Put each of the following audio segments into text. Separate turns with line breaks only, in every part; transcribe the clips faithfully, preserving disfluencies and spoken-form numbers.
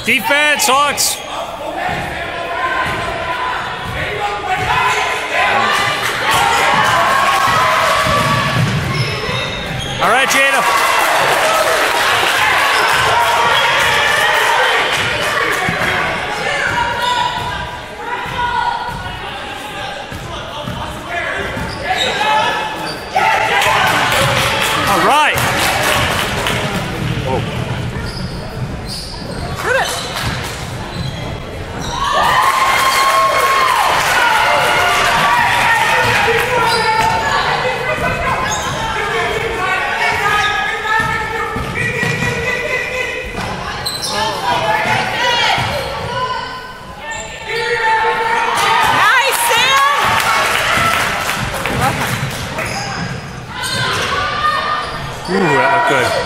Defense, Hawks. All right, Jada. All right. Oh. Ooh, that looked good.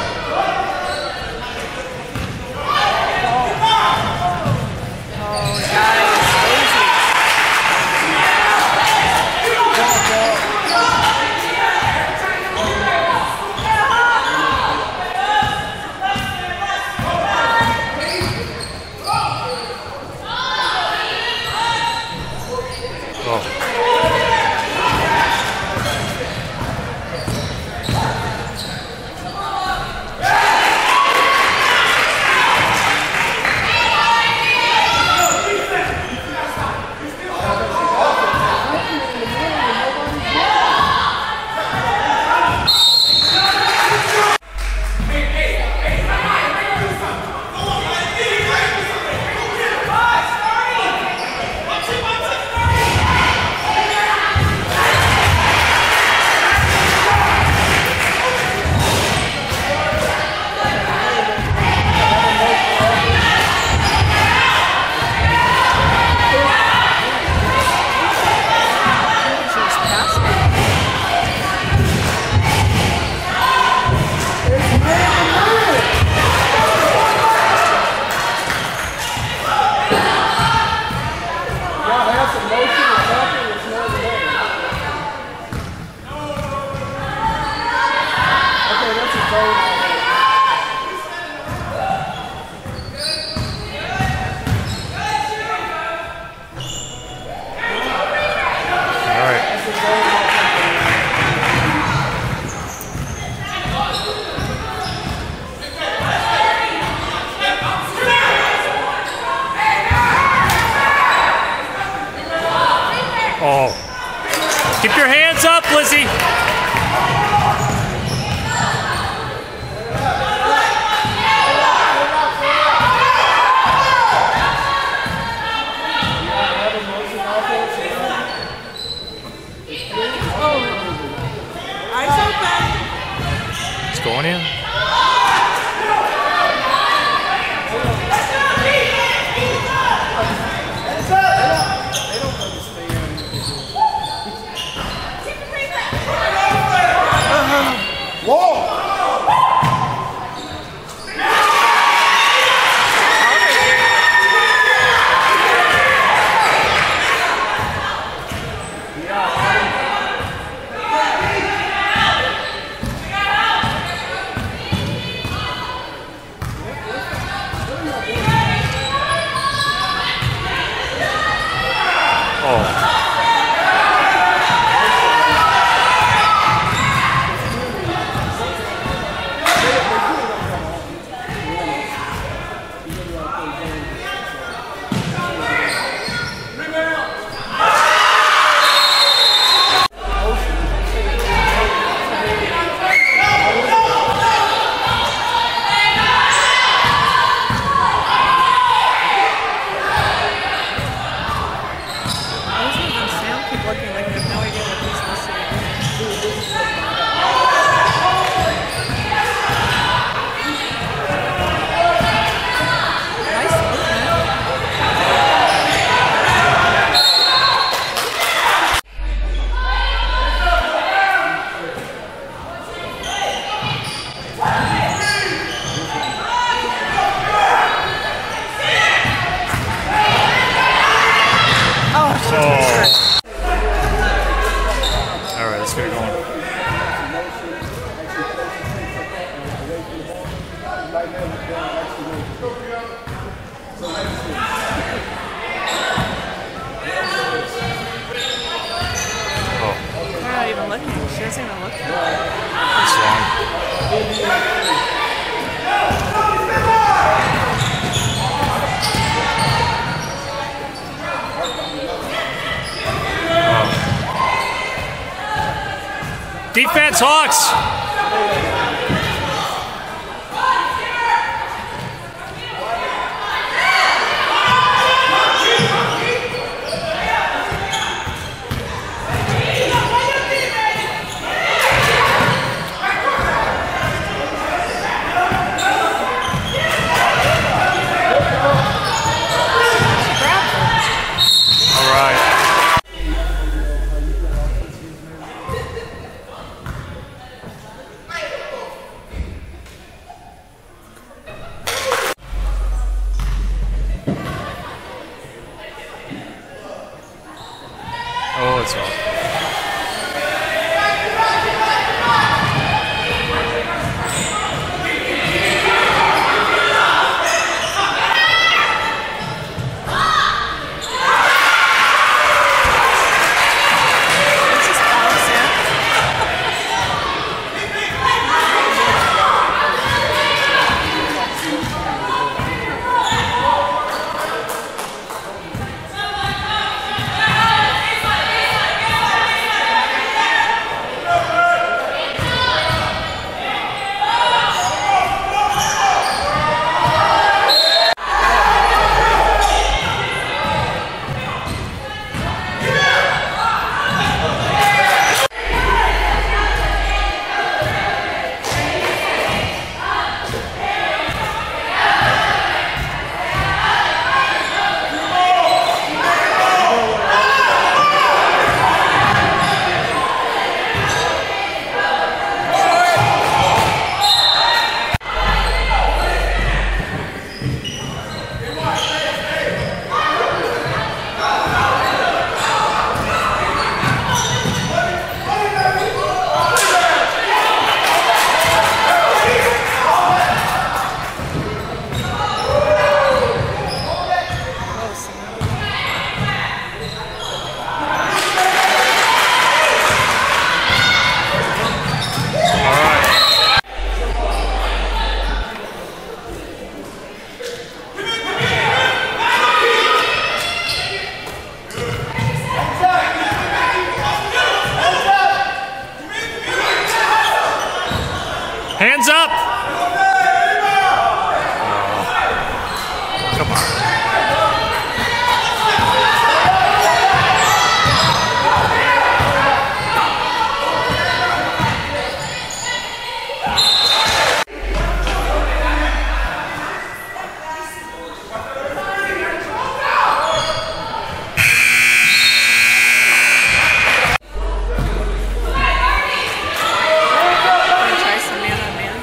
Oh. Keep your hands up, Lizzie.
Eyes open.
It's going in.
doesn't even look good.
This one. Defense, Hawks! All right. Oh, it's off.
This is awesome.
Hands up! Come on.
Try some man on man.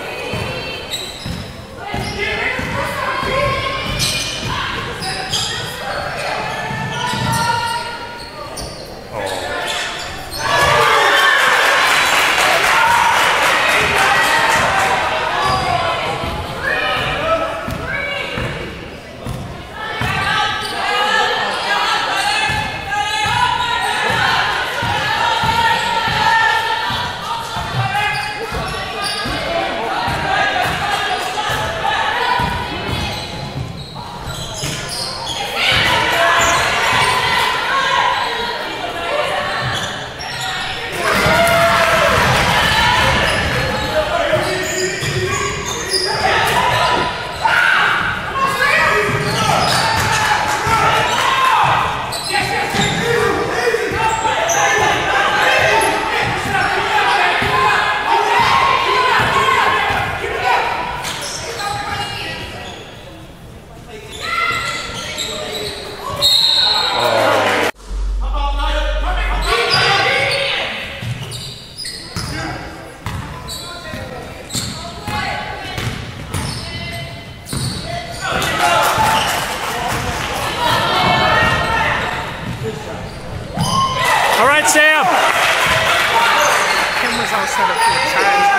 All right, Sam.
Kim was all set up for the charge.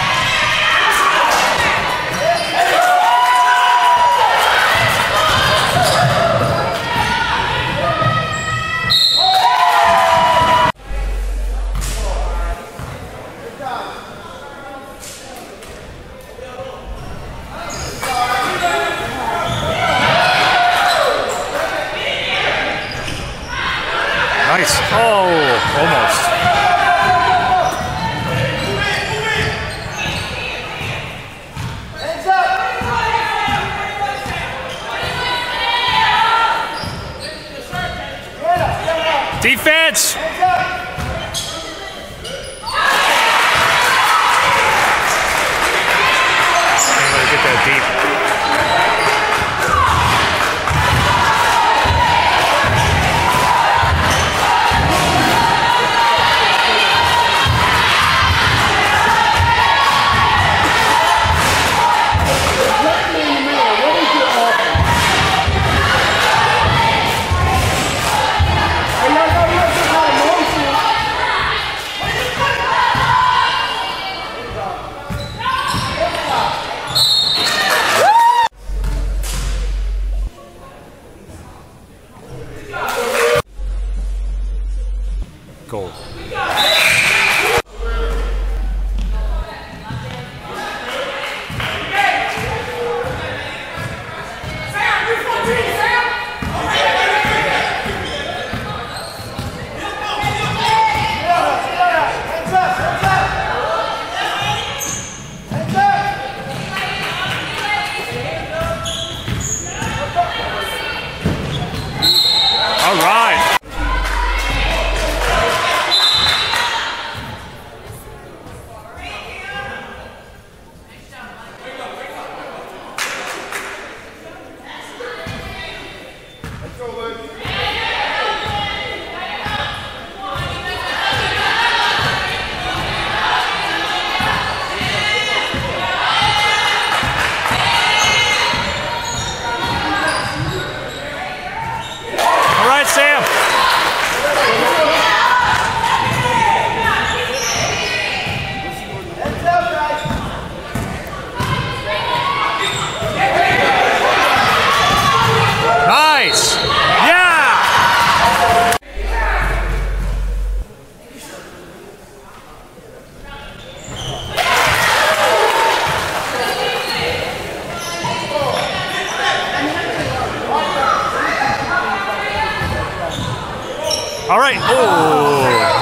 All Defense! Get that deep. Goal. All right. Sam. Nice. Yeah. All right. Oh.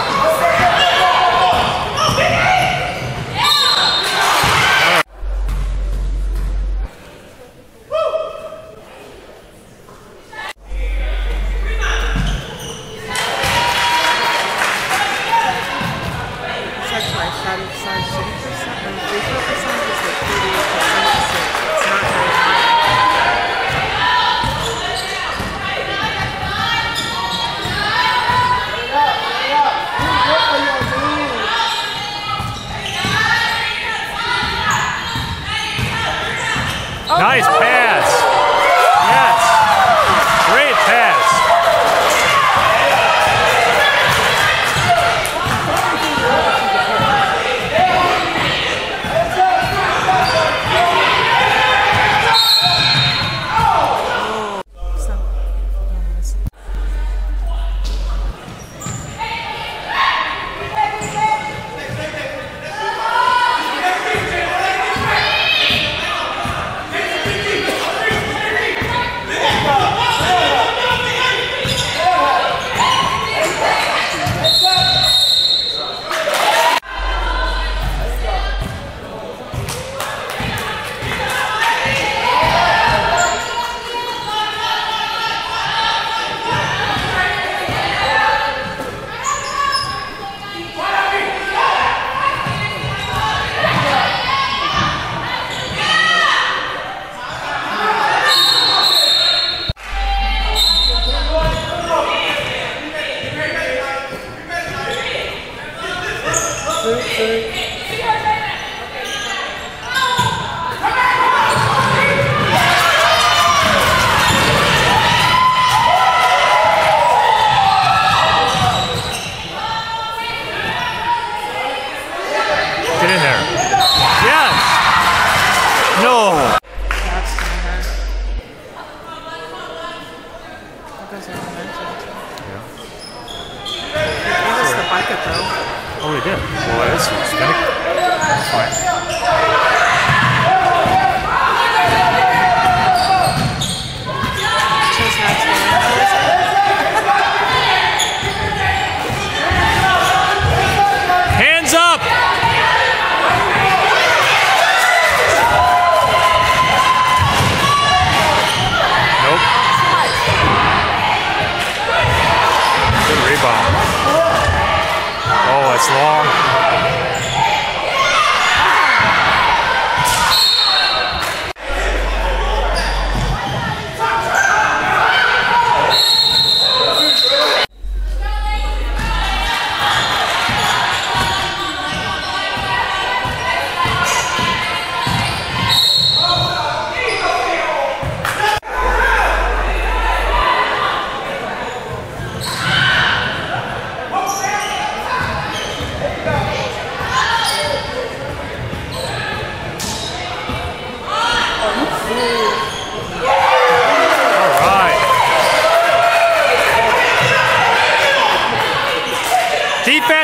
Nice pass. Yes. Great pass.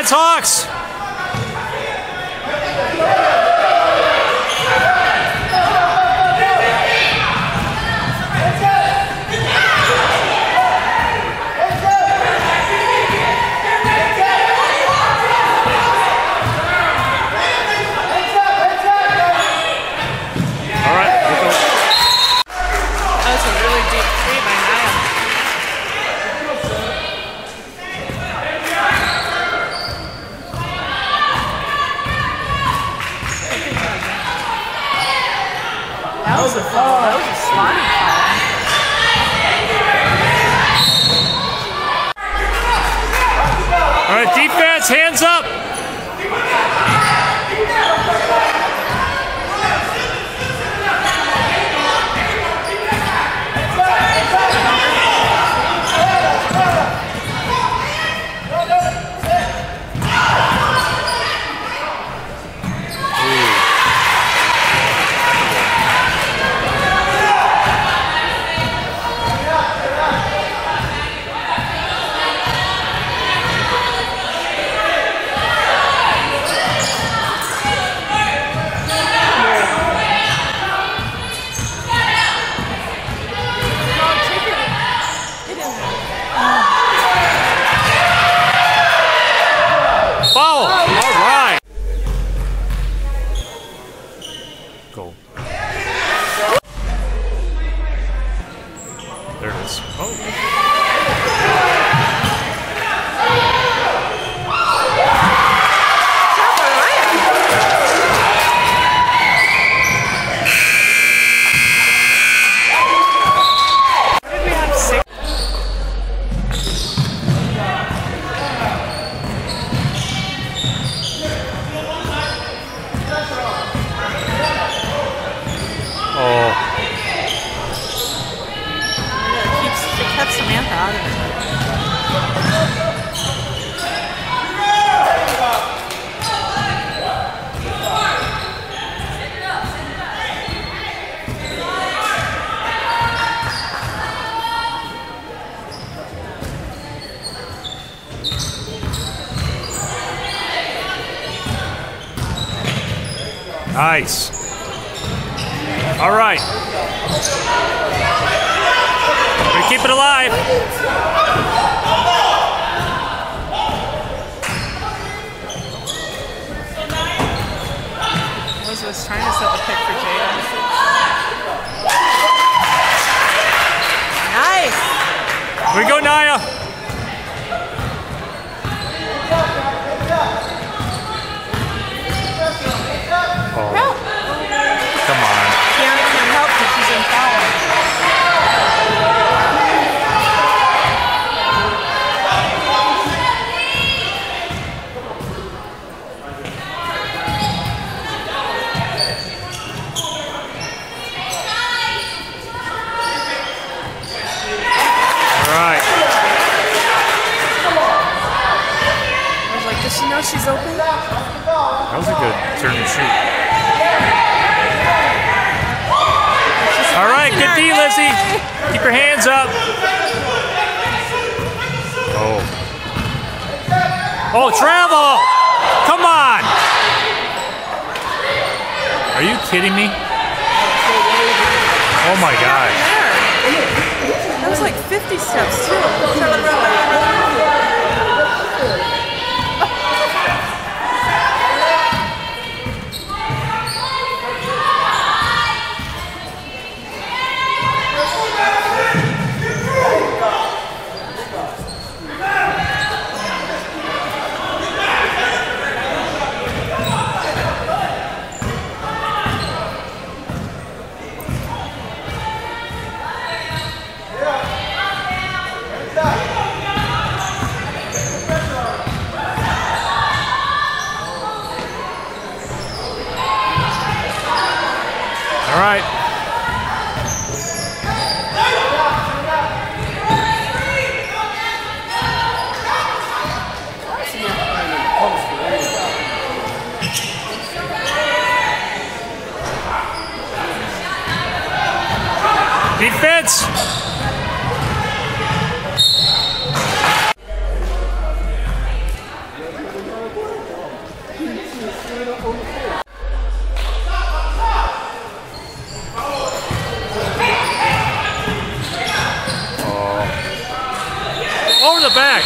Defense, Hawks!
That was a fall. That was a sliding fall.
All right, defense, hands up. Foul! All right. Go. There it is. Oh.
Samantha out of it.
Nice. All right. We keep it alive.
Liz was trying to set the pick for Jada. Nice.
Here we go, Naya. Oh.
Help.
Come on.
Kiana can't help because she's in foul. Does she know she's open?
That was a good turn and shoot. All right, good D, Lizzie. Keep your hands up. Oh. Oh, travel! Come on! Are you kidding me? Oh my God.
That was like fifty steps too.
All right. Defense. back.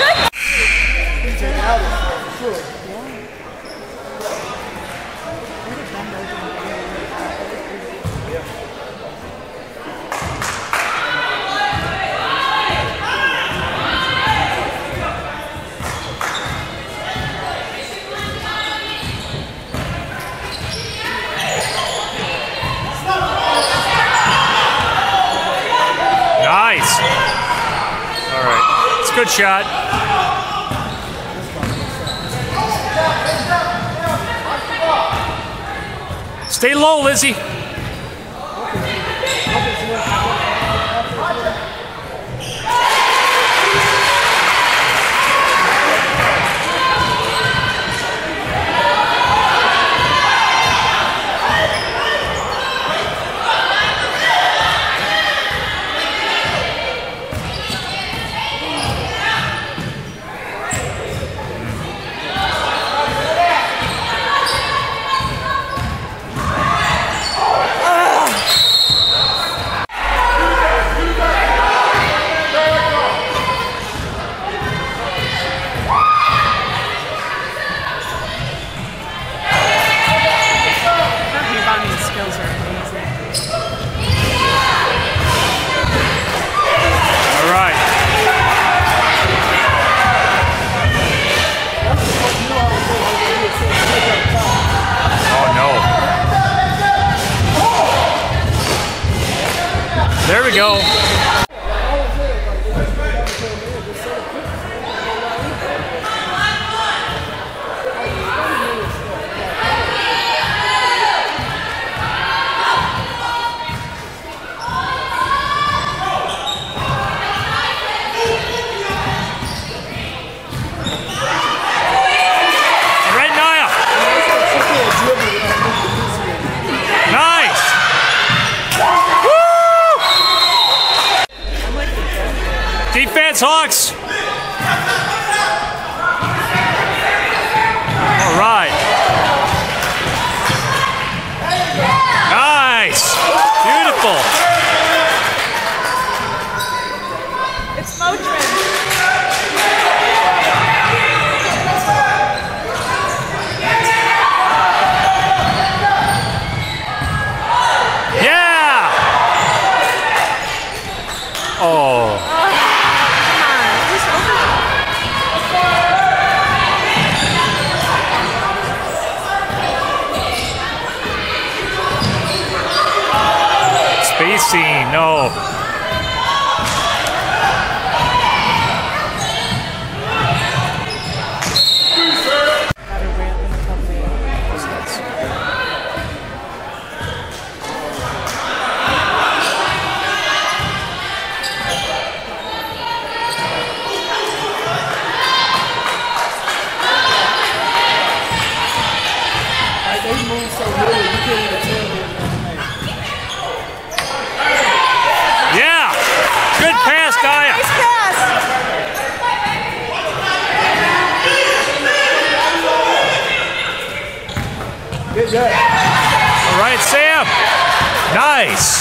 Nice. All right. It's a good shot. Stay low, Lizzie. There we go. Right, Naya. Nice. Defense, Hawks! All right. Nice! Beautiful!
It's Motrin.
Yeah! Oh. Spacing, no. Yeah! Good pass, Gaia!
Nice pass!
Good job.
All right, Sam! Nice!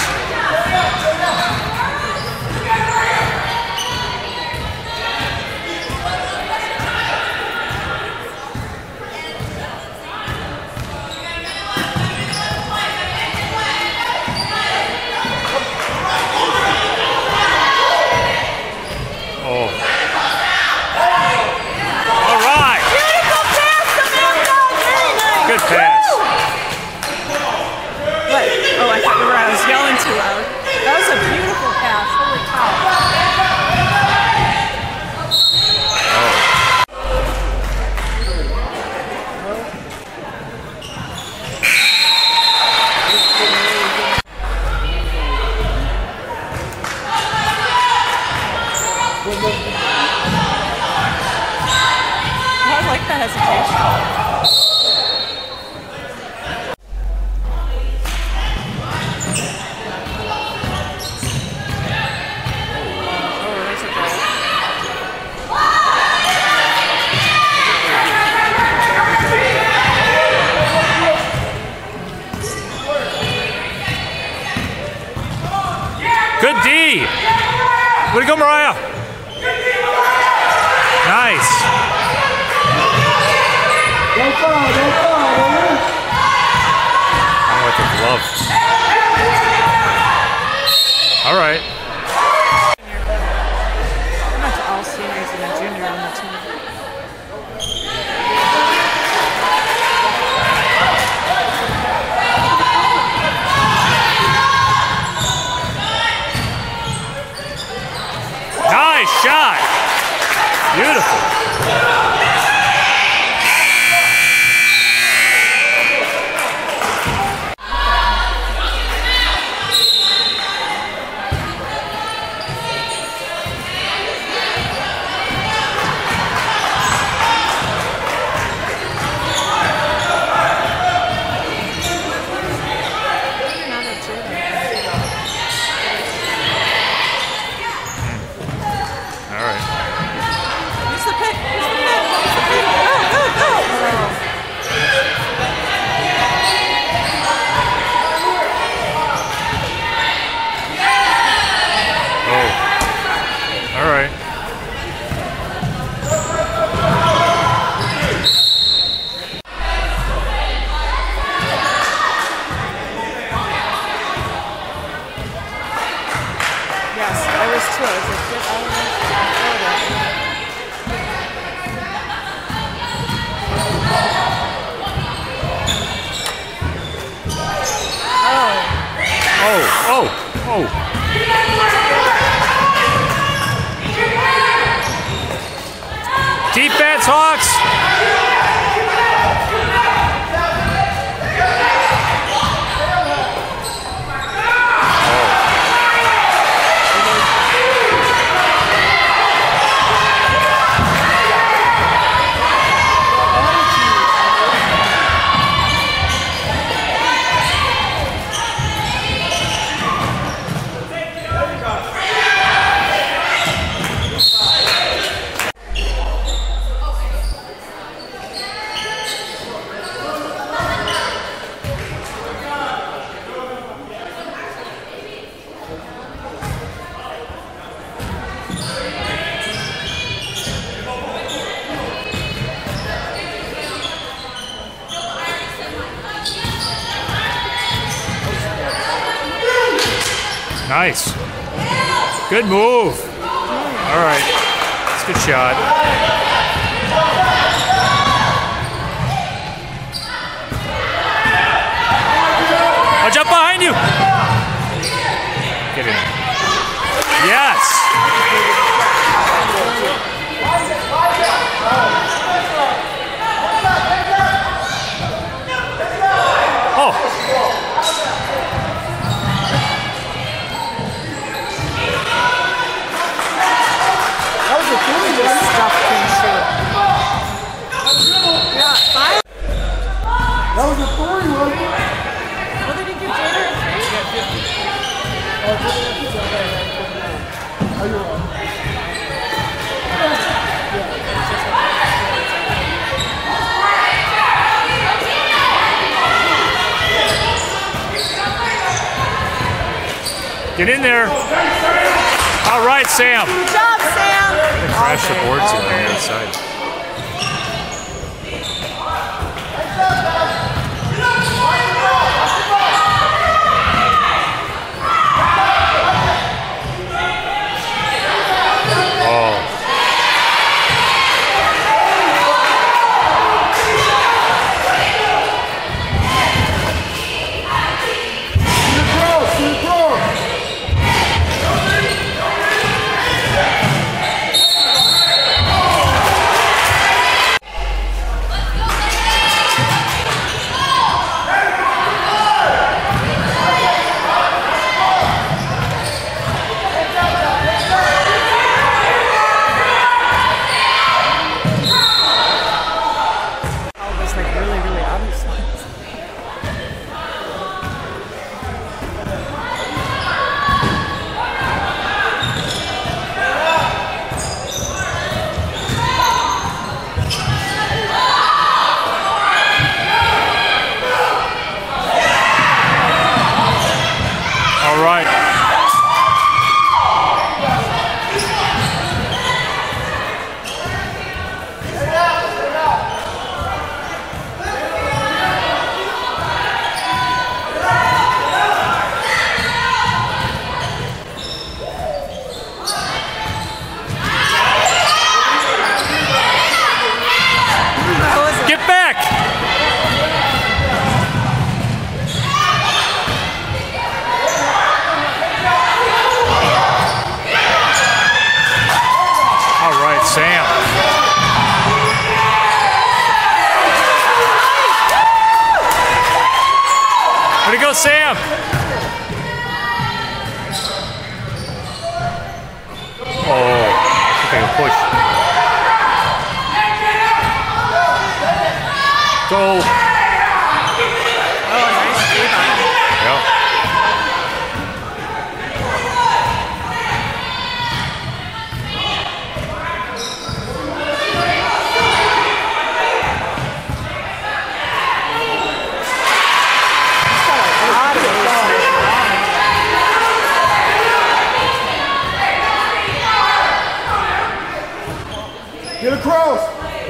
Good pass.
What? Oh, I thought you were, I was yelling too loud. That was a beautiful pass. Holy cow. I like that hesitation.
Good D. Way to go, Mariah. Nice.
Don't fall, don't fall, woman.
I don't like the glove. All right.
Pretty much all seniors and a junior on the team.
Nice shot. Beautiful.
Yes, I was too. I was like, get out of
Oh, oh, oh. Defense, Hawks. Nice. Good move. All right. That's a good shot. Watch out behind you. Get in. Yes. Oh.
That was a three, wasn't it?
What did he give Jader?
Oh, you're right.
Get in there. All right, Sam.
Good job, Sam.
Crash the boards on the outside. Sam. Oh, I think I can push. Go.
Oh, nice rebound.
Yep.
Get across.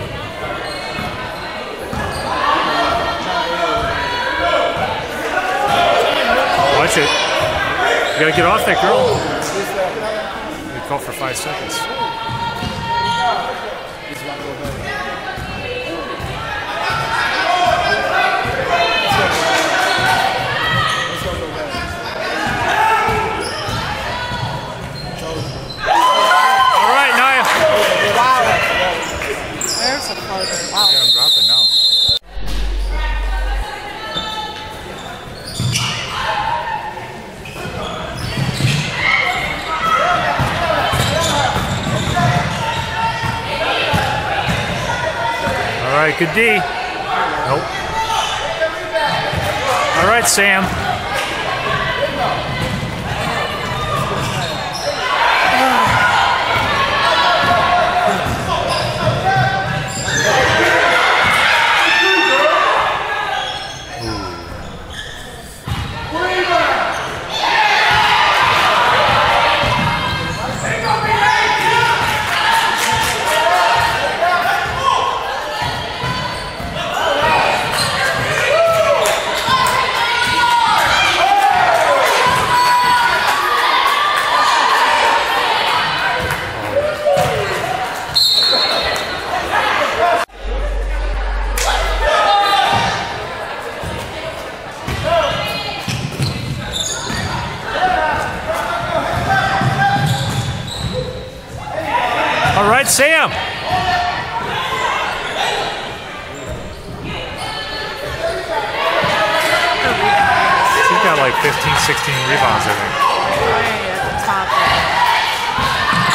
Watch it. You gotta get off that girl. We call for five seconds. All right, Nia.
Wow. There's a floater. Wow.
Yeah, I'm dropping now. All right, good D. Nope. All right, Sam. All right, Sam. She's got like fifteen, sixteen rebounds, I think.
Way at the top.